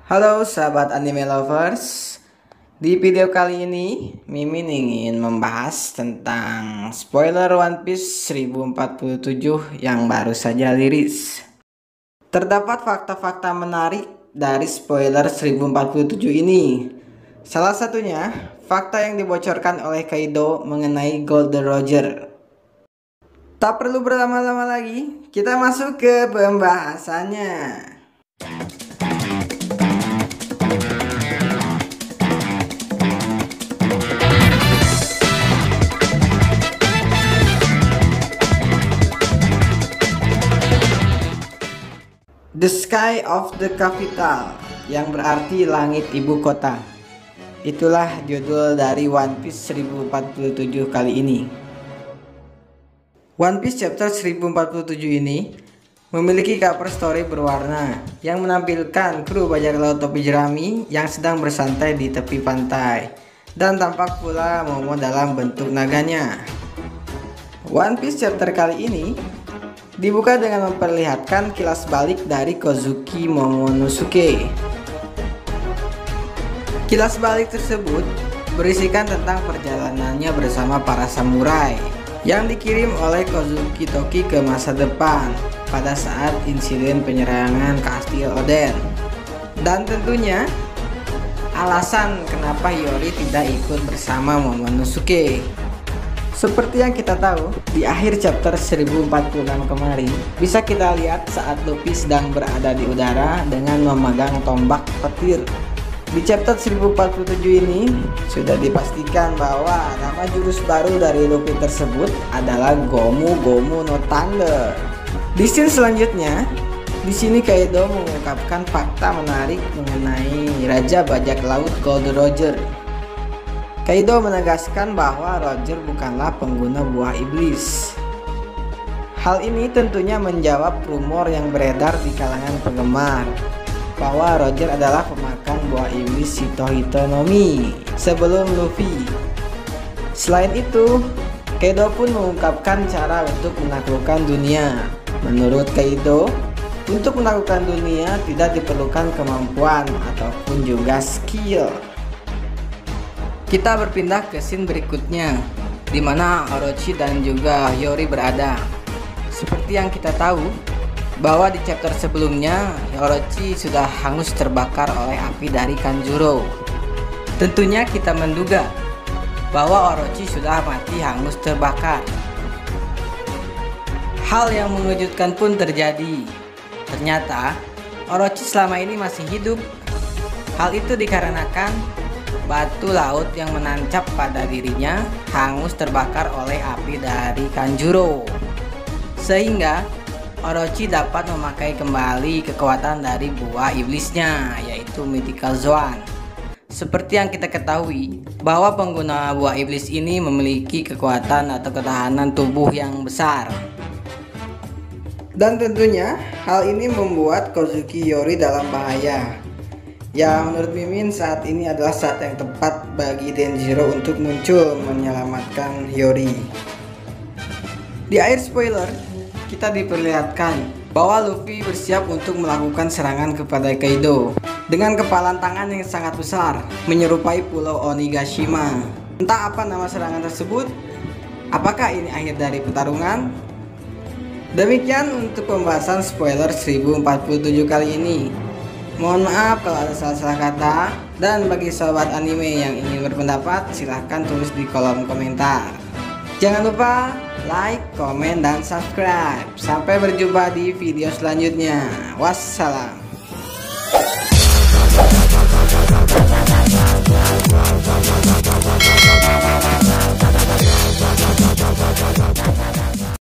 Halo sahabat anime lovers. Di video kali ini Mimin ingin membahas tentang spoiler One Piece 1047 yang baru saja rilis. Terdapat fakta-fakta menarik dari spoiler 1047 ini. Salah satunya fakta yang dibocorkan oleh Kaido mengenai Golden Roger. Tak perlu berlama-lama lagi, kita masuk ke pembahasannya. The Sky of the Capital, yang berarti langit ibu kota. Itulah judul dari One Piece 1047 kali ini. One Piece chapter 1047 ini memiliki cover story berwarna yang menampilkan kru bajak laut topi jerami yang sedang bersantai di tepi pantai, dan tampak pula Momo dalam bentuk naganya. One Piece chapter kali ini dibuka dengan memperlihatkan kilas balik dari Kozuki Momonosuke. Kilas balik tersebut berisikan tentang perjalanannya bersama para samurai yang dikirim oleh Kozuki Toki ke masa depan pada saat insiden penyerangan Kastil Oden. Dan tentunya alasan kenapa Hiyori tidak ikut bersama Momonosuke. Seperti yang kita tahu, di akhir chapter 1046 kemarin, bisa kita lihat saat Luffy sedang berada di udara dengan memegang tombak petir. Di chapter 1047 ini, sudah dipastikan bahwa nama jurus baru dari Luffy tersebut adalah Gomu Gomu no Thunder. Di scene selanjutnya, di sini Kaido mengungkapkan fakta menarik mengenai Raja Bajak Laut Golden Roger. Kaido menegaskan bahwa Roger bukanlah pengguna buah iblis. Hal ini tentunya menjawab rumor yang beredar di kalangan penggemar bahwa Roger adalah pemakan buah iblis Hito no Mi sebelum Luffy. Selain itu, Kaido pun mengungkapkan cara untuk menaklukkan dunia. Menurut Kaido, untuk menaklukkan dunia tidak diperlukan kemampuan ataupun juga skill. Kita berpindah ke scene berikutnya, di mana Orochi dan juga Hiyori berada. Seperti yang kita tahu, bahwa di chapter sebelumnya Orochi sudah hangus terbakar oleh api dari Kanjuro. Tentunya kita menduga bahwa Orochi sudah mati hangus terbakar. Hal yang mengejutkan pun terjadi. Ternyata Orochi selama ini masih hidup. Hal itu dikarenakan batu laut yang menancap pada dirinya hangus terbakar oleh api dari Kanjuro, sehingga Orochi dapat memakai kembali kekuatan dari buah iblisnya, yaitu Mythical Zoan. Seperti yang kita ketahui bahwa pengguna buah iblis ini memiliki kekuatan atau ketahanan tubuh yang besar. Dan tentunya hal ini membuat Kozuki Hiyori dalam bahaya. Ya, menurut Mimin saat ini adalah saat yang tepat bagi Denjiro untuk muncul menyelamatkan Hiyori. Di akhir spoiler, kita diperlihatkan bahwa Luffy bersiap untuk melakukan serangan kepada Kaido dengan kepalan tangan yang sangat besar, menyerupai pulau Onigashima. Entah apa nama serangan tersebut, apakah ini akhir dari pertarungan? Demikian untuk pembahasan spoiler 1047 kali ini. Mohon maaf kalau ada salah-salah kata, dan bagi sobat anime yang ingin berpendapat silahkan tulis di kolom komentar. Jangan lupa like, komen, dan subscribe. Sampai berjumpa di video selanjutnya. Wassalam.